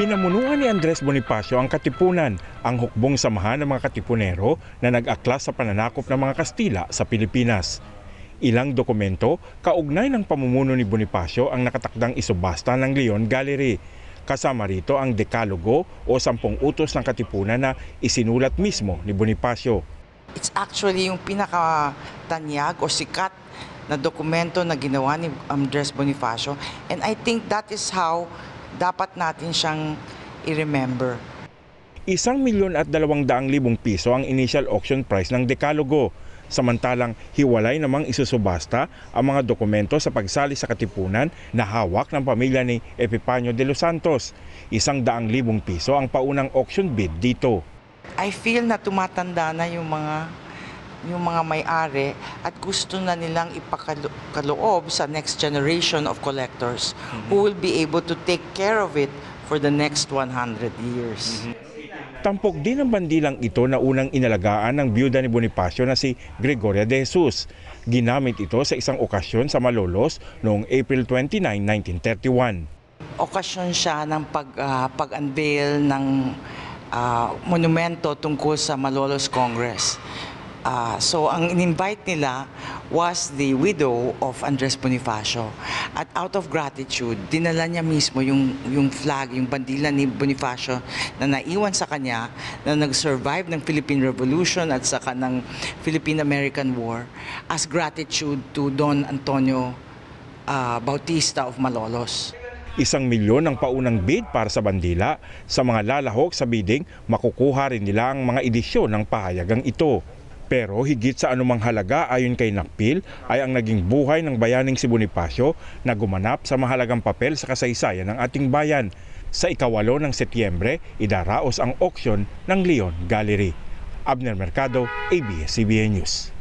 Pinamunuan ni Andres Bonifacio ang Katipunan, ang hukbong samahan ng mga Katipunero na nag-aklas sa pananakop ng mga Kastila sa Pilipinas. Ilang dokumento kaugnay ng pamumuno ni Bonifacio ang nakatakdang isubasta ng Leon Gallery. Kasama rito ang Dekalogo o 10 utos ng Katipunan na isinulat mismo ni Bonifacio. It's actually yung pinakatanyag o sikat na dokumento na ginawa ni Andres Bonifacio, and I think that is how dapat natin siyang i-remember. 1,200,000 piso ang initial auction price ng Dekalogo. Samantalang hiwalay namang isusubasta ang mga dokumento sa pagsali sa Katipunan na hawak ng pamilya ni Epifanio de los Santos. 100,000 piso ang paunang auction bid dito. I feel na tumatanda na yung mga may-ari at gusto na nilang ipakaloob sa next generation of collectors who will be able to take care of it for the next 100 years. Tampok din ang bandilang ito na unang inalagaan ng biyuda ni Bonifacio na si Gregoria de Jesus. Ginamit ito sa isang okasyon sa Malolos noong April 29, 1931. Okasyon siya ng pag-unveil ng monumento tungkol sa Malolos Congress. So ang in-invite nila was the widow of Andres Bonifacio. At out of gratitude, dinala niya mismo yung flag, yung bandila ni Bonifacio na naiwan sa kanya, na nag-survive ng Philippine Revolution at saka ng Philippine-American War, as gratitude to Don Antonio Bautista of Malolos. 1,000,000 ang paunang bid para sa bandila. Sa mga lalahok sa bidding, makukuha rin nila ang mga edisyon ng pahayagang ito. Pero higit sa anumang halaga ayon kay Nakpil ay ang naging buhay ng bayaning si Bonifacio na gumanap sa mahalagang papel sa kasaysayan ng ating bayan. Sa ika-8 ng Setyembre, idaraos ang auction ng Leon Gallery. Abner Mercado, ABS-CBN News.